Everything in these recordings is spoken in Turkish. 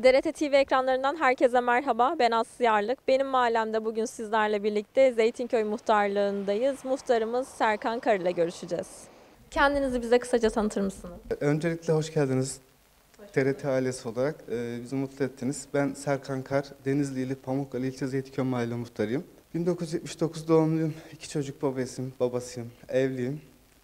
DRT TV ekranlarından herkese merhaba. Ben Aslı Yarlık. Benim mahallemde bugün sizlerle birlikte Zeytinköy muhtarlığındayız. Muhtarımız Serkan Kar ile görüşeceğiz. Kendinizi bize kısaca tanıtır mısınız? Öncelikle hoş geldiniz. TRT ailesi olarak bizi mutlu ettiniz. Ben Serkan Kar, Denizli ili Pamukkale ilçe Zeytinköy mahalle muhtarıyım. 1979 doğumluyum. 2 çocuk babasıyım, evliyim.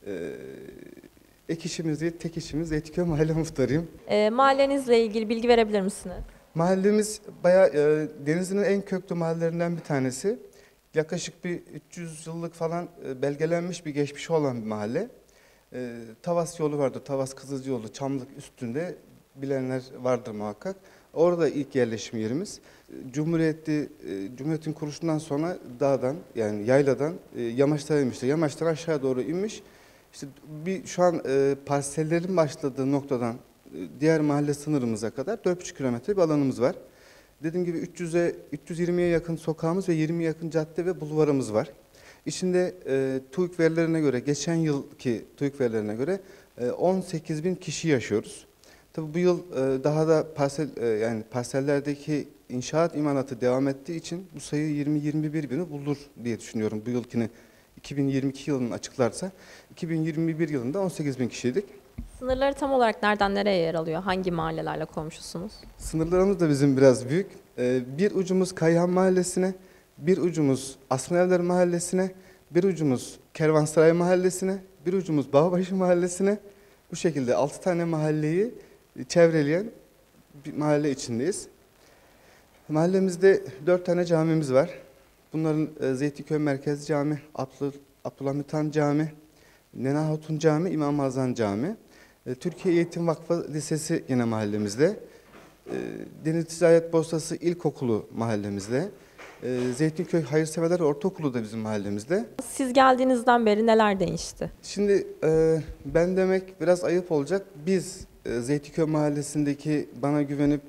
Ek işimiz değil, tek işimiz Zeytinköy mahalle muhtarıyım. Mahallenizle ilgili bilgi verebilir misiniz? Mahallemiz bayağı Denizli'nin en köklü mahallelerinden bir tanesi. Yaklaşık bir 300 yıllık falan belgelenmiş bir geçmişi olan bir mahalle. Tavas yolu vardı, Tavas Kızılcı yolu, Çamlık üstünde bilenler vardır muhakkak. Orada ilk yerleşim yerimiz. Cumhuriyet'in kuruluşundan sonra dağdan yani yayladan yamaçlara inmiştir. Yamaçtan aşağı doğru inmiş. İşte şu an parsellerin başladığı noktadan diğer mahalle sınırımıza kadar 4,5 kilometre bir alanımız var. Dediğim gibi 320'ye yakın sokağımız ve 20'ye yakın cadde ve bulvarımız var. İçinde TÜİK verilerine göre, geçen yılki TÜİK verilerine göre 18 bin kişi yaşıyoruz. Tabii bu yıl daha da yani parsellerdeki inşaat imalatı devam ettiği için bu sayı 20-21 bini bulur diye düşünüyorum. Bu yılkini 2022 yılını açıklarsa 2021 yılında 18 bin kişiydik. Sınırları tam olarak nereden nereye yer alıyor? Hangi mahallelerle komşusunuz? Sınırlarımız da bizim biraz büyük. Bir ucumuz Kayhan Mahallesi'ne, bir ucumuz Asmaevler Mahallesi'ne, bir ucumuz Kervansaray Mahallesi'ne, bir ucumuz Bağbaşı Mahallesi'ne. Bu şekilde 6 tane mahalleyi çevreleyen bir mahalle içindeyiz. Mahallemizde 4 tane camimiz var. Bunların Zeytinköy Merkez Cami, Abdülhamit Han Cami, Nena Hatun Cami, İmam Azam Cami. Türkiye Eğitim Vakfı Lisesi yine mahallemizde. Deniz Ticaret Borsası İlkokulu mahallemizde. Zeytinköy Hayırseverler Ortaokulu da bizim mahallemizde. Siz geldiğinizden beri neler değişti? Şimdi ben demek biraz ayıp olacak. Biz Zeytinköy mahallesindeki bana güvenip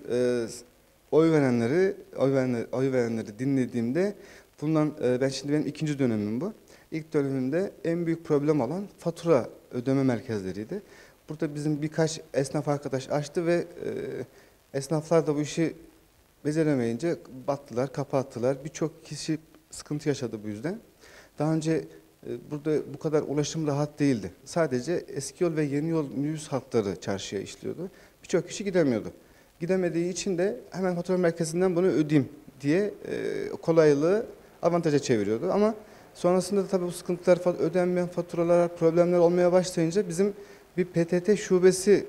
oy verenleri dinlediğimde benim ikinci dönemim bu. İlk dönemimde en büyük problem olan fatura ödeme merkezleriydi. Burada bizim birkaç esnaf arkadaş açtı ve esnaflar da bu işi beceremeyince battılar, kapattılar. Birçok kişi sıkıntı yaşadı bu yüzden. Daha önce burada bu kadar ulaşım rahat değildi. Sadece eski yol ve yeni yol minibüs hatları çarşıya işliyordu. Birçok kişi gidemiyordu. Gidemediği için de hemen fatura merkezinden bunu ödeyeyim diye kolaylığı avantaja çeviriyordu. Ama sonrasında da tabii bu sıkıntılar, ödenmeyen faturalar, problemler olmaya başlayınca bizim bir PTT şubesi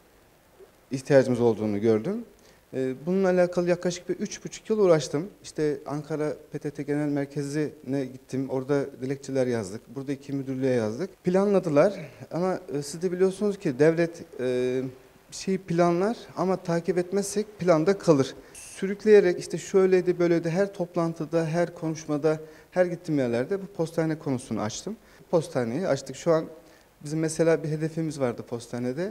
ihtiyacımız olduğunu gördüm. Bununla alakalı yaklaşık 3,5 yıl uğraştım. İşte Ankara PTT Genel Merkezi'ne gittim. Orada dilekçeler yazdık. Buradaki müdürlüğe yazdık. Planladılar ama siz de biliyorsunuz ki devlet bir şeyi planlar ama takip etmezsek planda kalır. Sürükleyerek işte şöyleydi böyleydi her toplantıda, her konuşmada, her gittiğim yerlerde bu postane konusunu açtım. Postaneyi açtık. Şu an bizim mesela bir hedefimiz vardı postanede.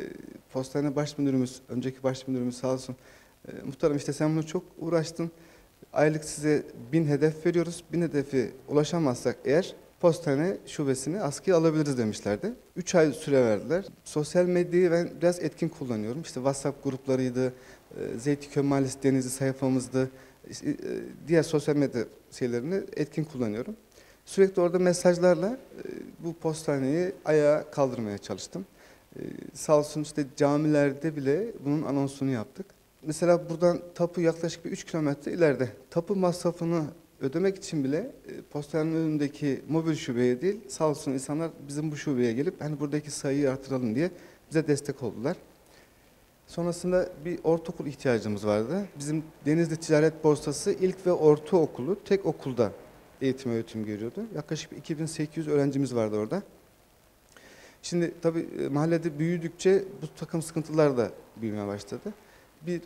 Postane baş müdürümüz, önceki baş müdürümüz sağ olsun. Muhtarım işte sen bunu çok uğraştın. Aylık size 1000 hedef veriyoruz. 1000 hedefi ulaşamazsak eğer postane şubesini askıya alabiliriz demişlerdi. 3 ay süre verdiler. Sosyal medyayı ben biraz etkin kullanıyorum. İşte WhatsApp gruplarıydı, Zeytinköy Mahallesi Denizli sayfamızdı. Diğer sosyal medya şeylerini etkin kullanıyorum. Sürekli orada mesajlarla bu postaneyi ayağa kaldırmaya çalıştım. Sağ olsun işte camilerde bile bunun anonsunu yaptık. Mesela buradan tapu yaklaşık bir 3 kilometre ileride. Tapu masrafını ödemek için bile postanenin önündeki mobil şubeye değil, sağ olsun insanlar bizim bu şubeye gelip hani buradaki sayıyı artıralım diye bize destek oldular. Sonrasında bir ortaokul ihtiyacımız vardı. Bizim Denizli Ticaret Borsası ilk ve ortaokulu tek okulda eğitim öğretim görüyordu. Yaklaşık 2800 öğrencimiz vardı orada. Şimdi tabii mahallede büyüdükçe bu takım sıkıntılar da büyümeye başladı. Bir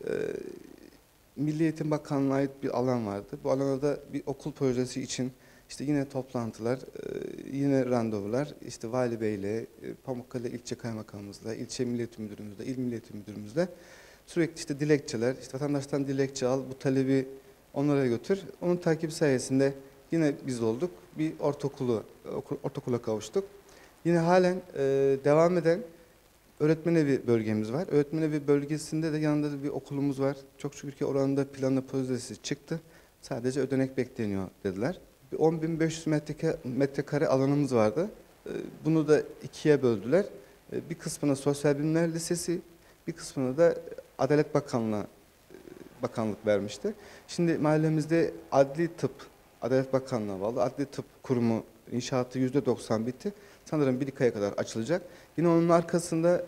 Milli Eğitim Bakanlığı'na ait bir alan vardı. Bu alanda da bir okul projesi için işte yine toplantılar, yine randevular, işte Vali Bey'le, Pamukkale İlçe Kaymakamımızla, İlçe Milli Müdürümüzle, İl Milli Müdürümüzle sürekli işte dilekçeler, işte vatandaştan dilekçe al, bu talebi onlara götür. Onun takibi sayesinde yine biz olduk. Bir ortaokula kavuştuk. Yine halen devam eden öğretmen evi bölgemiz var. Öğretmen evi bölgesinde de yanında da bir okulumuz var. Çok şükür ki oranın planlı projesi çıktı. Sadece ödenek bekleniyor dediler. 10.500 metrekare alanımız vardı. Bunu da ikiye böldüler. Bir kısmına Sosyal Bilimler Lisesi, bir kısmına da Adalet Bakanlığı bakanlık vermişti. Şimdi mahallemizde Adli Tıp, Adalet Bakanlığı'na bağlı Adli Tıp Kurumu inşaatı %90 bitti. Sanırım bir iki aya kadar açılacak. Yine onun arkasında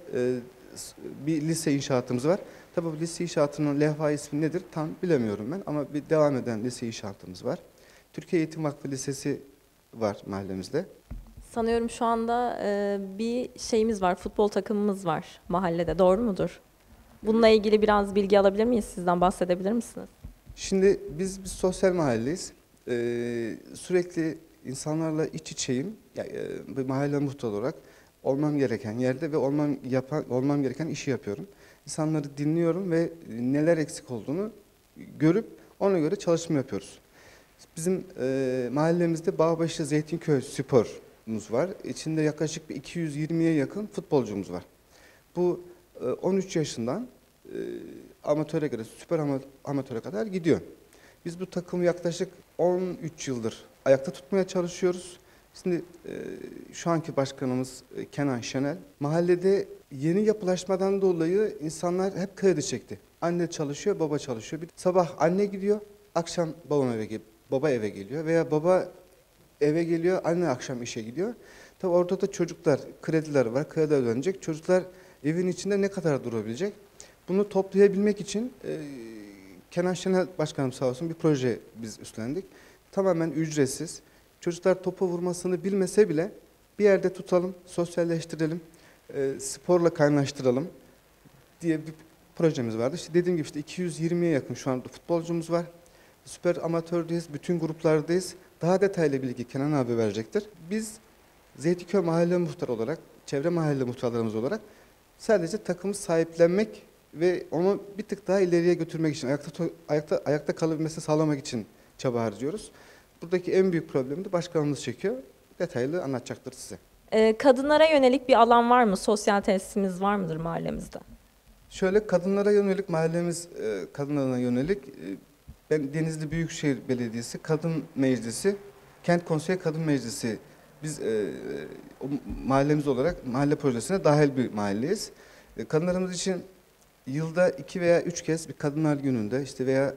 bir lise inşaatımız var. Tabii bu lise inşaatının levha ismi nedir tam bilemiyorum ben ama bir devam eden lise inşaatımız var. Türkiye Eğitim Vakfı Lisesi var mahallemizde. Sanıyorum şu anda bir şeyimiz var, futbol takımımız var mahallede. Doğru mudur? Bununla ilgili biraz bilgi alabilir miyiz? Sizden bahsedebilir misiniz? Şimdi biz sosyal mahalleyiz. Sürekli insanlarla iç içeyim. Bir mahalle muhtarı olarak olmam gereken yerde ve olmam gereken işi yapıyorum. İnsanları dinliyorum ve neler eksik olduğunu görüp ona göre çalışma yapıyoruz. Bizim mahallemizde Bağbaşı Zeytinköy Spor'umuz var. İçinde yaklaşık bir 220'ye yakın futbolcumuz var. Bu 13 yaşından amatöre göre süper amatöre kadar gidiyor. Biz bu takımı yaklaşık 13 yıldır ayakta tutmaya çalışıyoruz. Şimdi şu anki başkanımız Kenan Şenel, mahallede yeni yapılaşmadan dolayı insanlar hep kredi çekti. Anne çalışıyor, baba çalışıyor. Sabah anne gidiyor, akşam baba eve geliyor veya baba eve geliyor, anne akşam işe gidiyor. Tabii orada da çocuklar, krediler var, kredi ödenecek. Çocuklar evin içinde ne kadar durabilecek? Bunu toplayabilmek için Kenan Şenel Başkanım sağ olsun bir proje biz üstlendik. Tamamen ücretsiz. Çocuklar topu vurmasını bilmese bile bir yerde tutalım, sosyalleştirelim, sporla kaynaştıralım diye bir projemiz vardı. İşte dediğim gibi işte 220'ye yakın şu anda futbolcumuz var. Süper amatördeyiz, bütün gruplardayız. Daha detaylı bilgi Kenan abi verecektir. Biz Zeytinköy Mahalle Muhtarı olarak, çevre mahalle muhtarlarımız olarak sadece takımı sahiplenmek ve onu bir tık daha ileriye götürmek için, ayakta kalabilmesini sağlamak için çaba harcıyoruz. Buradaki en büyük problemi de başkanımız çekiyor. Detaylı anlatacaktır size. Kadınlara yönelik bir alan var mı? Sosyal tesisimiz var mıdır mahallemizde? Şöyle kadınlara yönelik mahallemiz kadınlarına yönelik ben Denizli Büyükşehir Belediyesi Kadın Meclisi, Kent Konseyi Kadın Meclisi biz mahallemiz olarak mahalle projesine dahil bir mahalleyiz. Kadınlarımız için yılda 2 veya 3 kez bir Kadınlar Günü'nde işte veya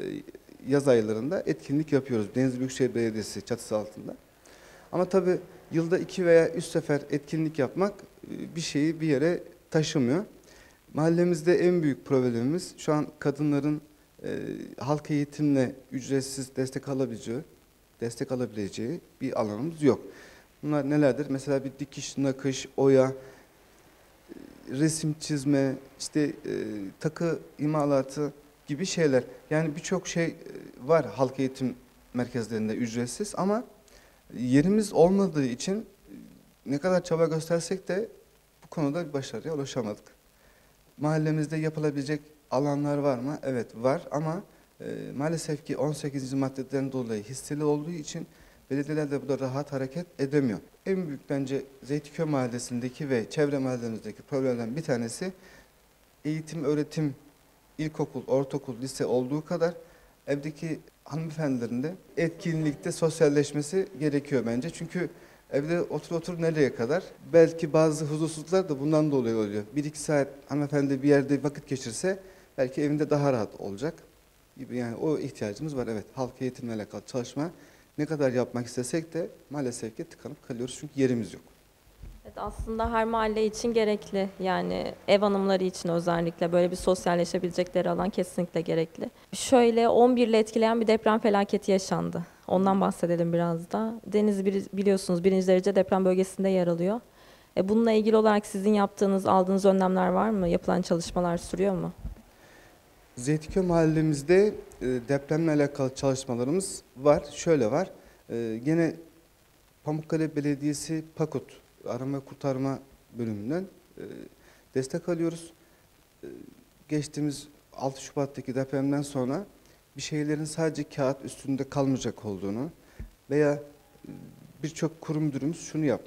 yaz aylarında etkinlik yapıyoruz Denizli Büyükşehir Belediyesi çatısı altında. Ama tabii yılda 2 veya 3 sefer etkinlik yapmak bir şeyi bir yere taşımıyor. Mahallemizde en büyük problemimiz şu an kadınların halk eğitimle ücretsiz destek alabileceği bir alanımız yok. Bunlar nelerdir? Mesela bir dikiş, nakış, oya, resim çizme, işte takı imalatı gibi şeyler. Yani birçok şey var halk eğitim merkezlerinde ücretsiz ama yerimiz olmadığı için ne kadar çaba göstersek de bu konuda bir başarıya ulaşamadık. Mahallemizde yapılabilecek alanlar var mı? Evet var ama maalesef ki 18. maddeden dolayı hisseli olduğu için belediyeler de burada rahat hareket edemiyor. En büyük bence Zeytinköy Mahallesi'ndeki ve çevre mahallemizdeki problemlerden bir tanesi eğitim, öğretim, ilkokul, ortaokul, lise olduğu kadar evdeki hanımefendilerin de etkinlikte sosyalleşmesi gerekiyor bence. Çünkü evde otur nereye kadar? Belki bazı huzursuzluklar da bundan dolayı oluyor. 1-2 saat hanımefendi bir yerde vakit geçirse belki evinde daha rahat olacak gibi, yani o ihtiyacımız var. Evet, halk eğitimle alakalı çalışma ne kadar yapmak istesek de maalesef ki tıkanıp kalıyoruz çünkü yerimiz yok. Evet, aslında her mahalle için gerekli. Yani ev hanımları için özellikle böyle bir sosyalleşebilecekleri alan kesinlikle gerekli. Şöyle 11 ile etkileyen bir deprem felaketi yaşandı. Ondan bahsedelim biraz da. Denizli biliyorsunuz 1. derece deprem bölgesinde yer alıyor. Bununla ilgili olarak sizin aldığınız önlemler var mı? Yapılan çalışmalar sürüyor mu? Zeytinköy mahallemizde depremle alakalı çalışmalarımız var. Şöyle var. Gene Pamukkale Belediyesi PAKUT arama kurtarma bölümünden destek alıyoruz. Geçtiğimiz 6 Şubat'taki depremden sonra bir şeylerin sadece kağıt üstünde kalmayacak olduğunu veya birçok kurum müdürümüz şunu yapmış.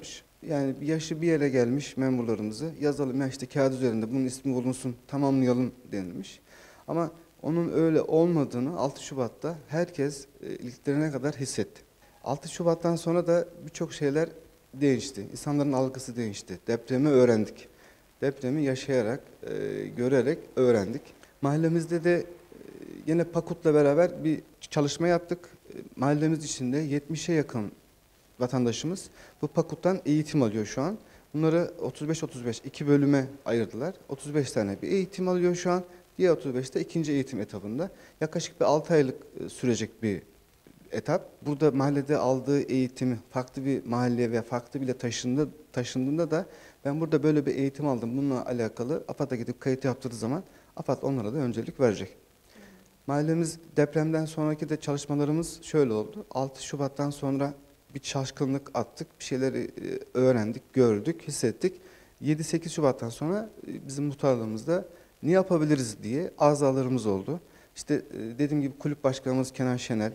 Yani bir yaşı bir yere gelmiş memurlarımızı yazalım ya işte kağıt üzerinde bunun ismi bulunsun tamamlayalım denilmiş. Ama onun öyle olmadığını 6 Şubat'ta herkes iliklerine kadar hissetti. 6 Şubat'tan sonra da birçok şeyler değişti. İnsanların algısı değişti. Depremi öğrendik. Depremi yaşayarak, görerek öğrendik. Mahallemizde de yine PAKUT'la beraber bir çalışma yaptık. Mahallemiz içinde 70'e yakın vatandaşımız bu PAKUT'tan eğitim alıyor şu an. Bunları 35-35 iki bölüme ayırdılar. 35 tane bir eğitim alıyor şu an. Diğer 35 de ikinci eğitim etabında. Yaklaşık bir 6 aylık sürecek bir etap. Burada mahallede aldığı eğitimi farklı bir mahalleye veya farklı bile taşındığında da ben burada böyle bir eğitim aldım. Bununla alakalı AFAD'a gidip kayıt yaptırdığı zaman AFAD onlara da öncelik verecek. Mahallemiz depremden sonraki de çalışmalarımız şöyle oldu. 6 Şubat'tan sonra bir şaşkınlık attık, bir şeyleri öğrendik, gördük, hissettik. 7-8 Şubat'tan sonra bizim muhtarlığımızda ne yapabiliriz diye azalarımız oldu. İşte dediğim gibi kulüp başkanımız Kenan Şenel,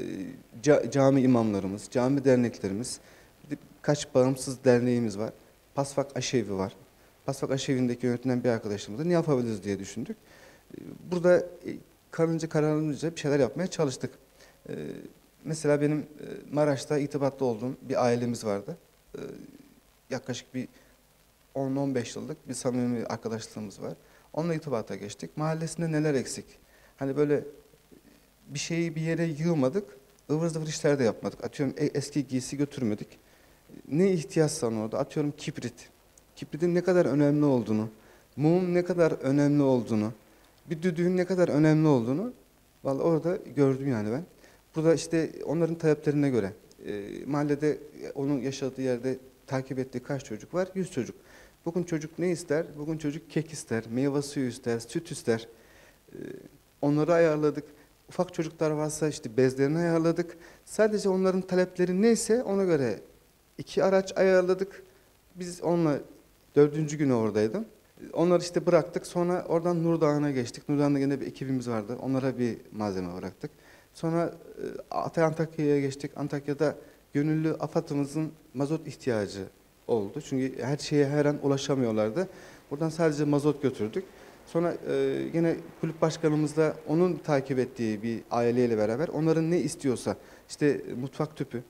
cami imamlarımız, cami derneklerimiz, birkaç bağımsız derneğimiz var. Pasfak Aşevi var. Pasfak Aşevi'ndeki yönetilen bir arkadaşımızla ne yapabiliriz diye düşündük. Burada kararınca bir şeyler yapmaya çalıştık. Mesela benim Maraş'ta irtibatlı olduğum bir ailemiz vardı. Yaklaşık bir 10-15 yıllık bir samimi arkadaşlığımız var. Onunla irtibata geçtik. Mahallesinde neler eksik? Hani böyle bir şeyi bir yere yığmadık, ıvır zıvır işler de yapmadık. Atıyorum eski giysi götürmedik. Ne ihtiyaçsa orada, atıyorum kibrit. Kibritin ne kadar önemli olduğunu, mumun ne kadar önemli olduğunu, bir düdüğün ne kadar önemli olduğunu vallahi orada gördüm yani ben. Burada işte onların taleplerine göre mahallede onun yaşadığı yerde takip ettiği kaç çocuk var? 100 çocuk. Bugün çocuk ne ister? Bugün çocuk kek ister, meyve suyu ister, süt ister. Onları ayarladık. Ufak çocuklar varsa işte bezlerini ayarladık. Sadece onların talepleri neyse ona göre 2 araç ayarladık. Biz onunla 4. günü oradaydım. Onları işte bıraktık. Sonra oradan Nurdağ'a geçtik. Nurdağ'da yine bir ekibimiz vardı. Onlara bir malzeme bıraktık. Sonra Antakya'ya geçtik. Antakya'da gönüllü AFAD'ımızın mazot ihtiyacı oldu. Çünkü her şeye her an ulaşamıyorlardı. Buradan sadece mazot götürdük. Sonra yine kulüp başkanımızla onun takip ettiği bir aileyle beraber onların ne istiyorsa işte mutfak tüpü,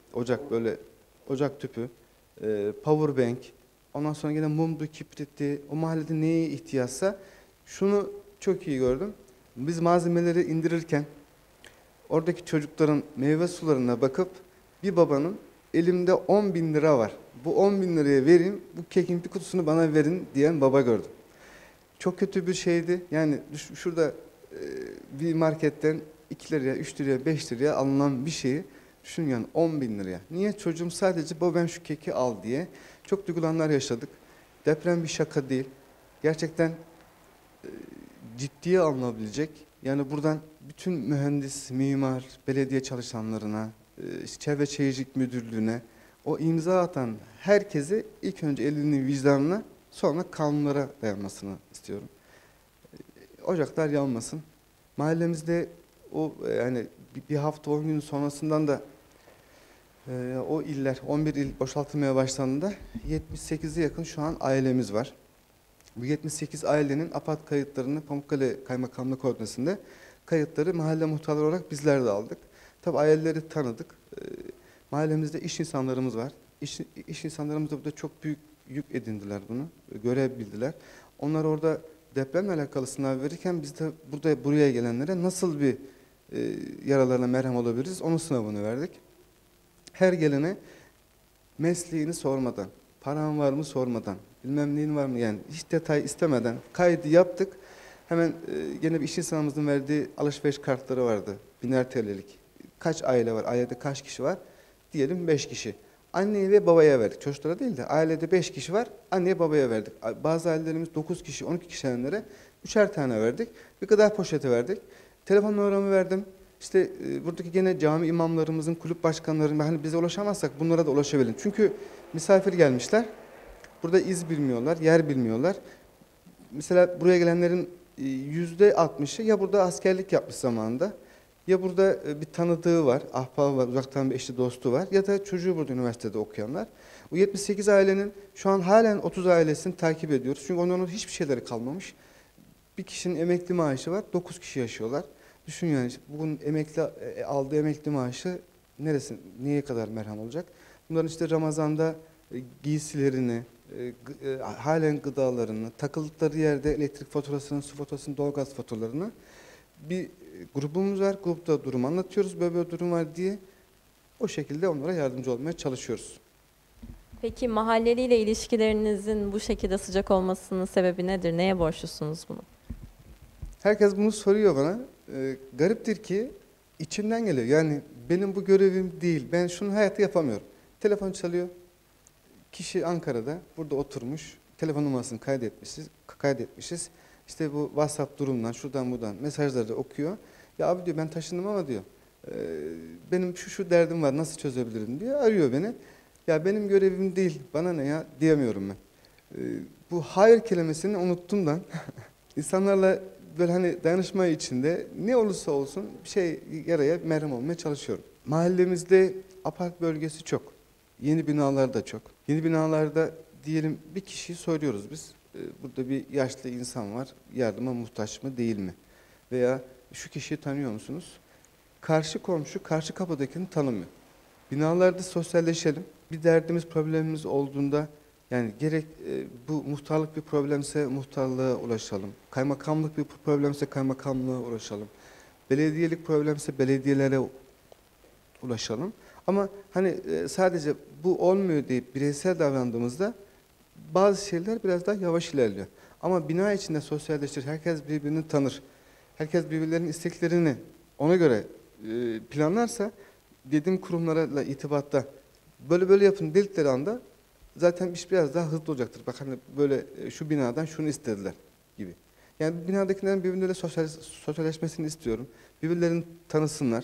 ocak tüpü, power bank, ondan sonra yine mumdu, kibritti, o mahallede neye ihtiyaçsa şunu çok iyi gördüm. Biz malzemeleri indirirken oradaki çocukların meyve sularına bakıp bir babanın elimde 10.000 lira var. Bu 10.000 liraya vereyim, bu kekin bir kutusunu bana verin diyen baba gördüm. Çok kötü bir şeydi. Yani şurada bir marketten 2 liraya, 3 liraya, 5 liraya alınan bir şeyi düşün yani 10.000 liraya. Niye? Çocuğum sadece baba ben şu keki al diye. Çok duygulanlar yaşadık. Deprem bir şaka değil. Gerçekten ciddiye alınabilecek. Yani buradan bütün mühendis, mimar, belediye çalışanlarına, Çevre Şehircilik Müdürlüğü'ne, o imza atan herkese ilk önce elinin vicdanına sonra kanunlara dayanmasını istiyorum. Ocaklar yanmasın. Mahallemizde o yani bir hafta 10 gün sonrasından da o iller 11 il boşaltılmaya başlandığında 78'e yakın şu an ailemiz var. Bu 78 ailenin AFAD kayıtlarını Pamukkale Kaymakamlığı koordinasyonunda kayıtları mahalle muhtarları olarak bizler de aldık. Tabi aileleri tanıdık. Mahallemizde iş insanlarımız var. İş insanlarımız da burada çok büyük yük edindiler bunu, görev bildiler. Onlar orada depremle alakalı sınav verirken biz de buraya gelenlere nasıl bir yaralarına merhem olabiliriz onun sınavını verdik. Her gelene mesleğini sormadan, paran var mı sormadan, bilmem neyin var mı yani hiç detay istemeden kaydı yaptık. Hemen gene bir iş insanımızın verdiği alışveriş kartları vardı. 1000'er TL'lik. Kaç aile var, ailede kaç kişi var? Diyelim 5 kişi. Anneye ve babaya verdik. Çocuklara değil de ailede 5 kişi var, anneye babaya verdik. Bazı ailelerimiz 9 kişi, 12 kişilenlere 3'er tane verdik. Bir gıda poşeti verdik. Telefon numaramı verdim. İşte buradaki gene cami imamlarımızın, kulüp başkanlarının, hani bize ulaşamazsak bunlara da ulaşabilirim. Çünkü misafir gelmişler. Burada iz bilmiyorlar, yer bilmiyorlar. Mesela buraya gelenlerin %60'ı ya burada askerlik yapmış zamanında, ya burada bir tanıdığı var, ahbabı var, uzaktan bir eşi dostu var ya da çocuğu burada üniversitede okuyanlar. Bu 78 ailenin şu an halen 30 ailesini takip ediyoruz. Çünkü onların hiçbir şeyleri kalmamış. Bir kişinin emekli maaşı var, 9 kişi yaşıyorlar. Düşün yani işte bugün aldığı emekli maaşı neye kadar merhem olacak? Bunların işte Ramazan'da giysilerini, halen gıdalarını, takıldıkları yerde elektrik faturasını, su faturasını, doğalgaz faturalarını bir grubumuz var. Grupta durum anlatıyoruz. Böyle durum var diye o şekilde onlara yardımcı olmaya çalışıyoruz. Peki mahalleliyle ilişkilerinizin bu şekilde sıcak olmasının sebebi nedir? Neye borçlusunuz bunu? Herkes bunu soruyor bana. Gariptir ki içimden geliyor. Yani benim bu görevim değil. Ben şunu hayatta yapamıyorum. Telefon çalıyor. Kişi Ankara'da, burada oturmuş. Telefon numarasını kaydetmişiz. İşte bu WhatsApp durumdan, şuradan buradan mesajları okuyor. Ya abi diyor ben taşındım ama diyor benim şu derdim var nasıl çözebilirim diye arıyor beni. Ya benim görevim değil, bana ne ya diyemiyorum ben. Bu hayır kelimesini unuttuğumdan insanlarla böyle hani dayanışma içinde ne olursa olsun bir şey yaraya merhem olmaya çalışıyorum. Mahallemizde apart bölgesi çok. Yeni binalar da çok. Yeni binalarda diyelim bir kişiyi soruyoruz biz. Burada bir yaşlı insan var. Yardıma muhtaç mı değil mi? Veya şu kişiyi tanıyor musunuz? Karşı komşu karşı kapıdakini tanımıyor. Binalarda sosyalleşelim. Bir derdimiz, problemimiz olduğunda yani gerek bu muhtarlık bir problemse muhtarlığa ulaşalım. Kaymakamlık bir problemse kaymakamlığa ulaşalım. Belediyelik problemse belediyelere ulaşalım. Ama hani sadece bu olmuyor deyip bireysel davrandığımızda bazı şeyler biraz daha yavaş ilerliyor. Ama bina içinde sosyalleşir, herkes birbirini tanır. Herkes birbirlerinin isteklerini ona göre planlarsa dediğim kurumlarla irtibatta böyle yapın dedikleri anda zaten iş biraz daha hızlı olacaktır. Bak hani böyle şu binadan şunu istediler gibi. Yani binadakilerin birbirleriyle sosyalleşmesini istiyorum. Birbirlerini tanısınlar.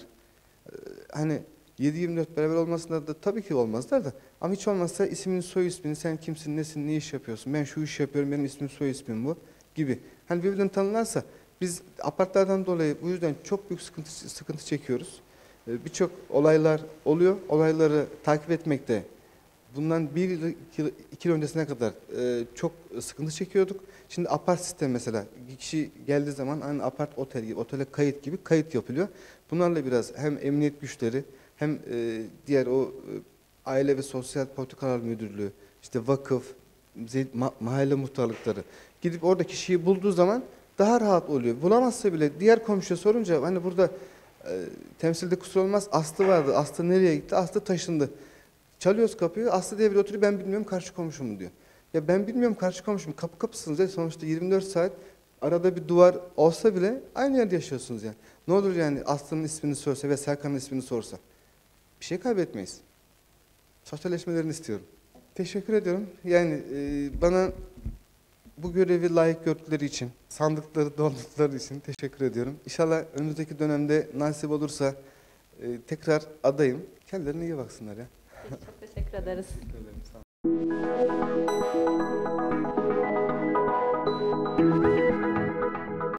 Hani 7/24 beraber olmasında da tabii ki olmazlar da ama hiç olmazsa ismini, soy ismini, sen kimsin, nesin, ne iş yapıyorsun, ben şu iş yapıyorum, benim ismim, soy ismim bu gibi. Hani birbirlerini tanırlarsa biz apartlardan dolayı bu yüzden çok büyük sıkıntı çekiyoruz. Birçok olaylar oluyor. Olayları takip etmekte bundan 2 yıl öncesine kadar çok sıkıntı çekiyorduk. Şimdi apart sistem mesela kişi geldiği zaman aynı apart otel gibi, otele kayıt gibi kayıt yapılıyor. Bunlarla biraz hem emniyet güçleri hem diğer o Aile ve Sosyal Politikalar Müdürlüğü, işte vakıf, mahalle muhtarlıkları gidip orada kişiyi bulduğu zaman daha rahat oluyor. Bulamazsa bile diğer komşuya sorunca hani burada temsilde kusur olmaz Aslı vardı. Aslı nereye gitti? Aslı taşındı. Çalıyoruz kapıyı. Aslı diye biri oturuyor. Ben bilmiyorum karşı komşum diyor. Ya ben bilmiyorum karşı komşum. Kapısınız ya. Sonuçta 24 saat arada bir duvar olsa bile aynı yerde yaşıyorsunuz yani. Ne olur yani Aslı'nın ismini sorsa ve Serkan'ın ismini sorsa. Bir şey kaybetmeyiz. Sosyalleşmelerini istiyorum. Teşekkür ediyorum. Yani bana bu görevi layık gördükleri için, sandıkları doldurdukları için teşekkür ediyorum. İnşallah önümüzdeki dönemde nasip olursa tekrar adayım. Kendilerine iyi baksınlar ya. Çok teşekkür ederiz. Teşekkür ederim. Sağ olun.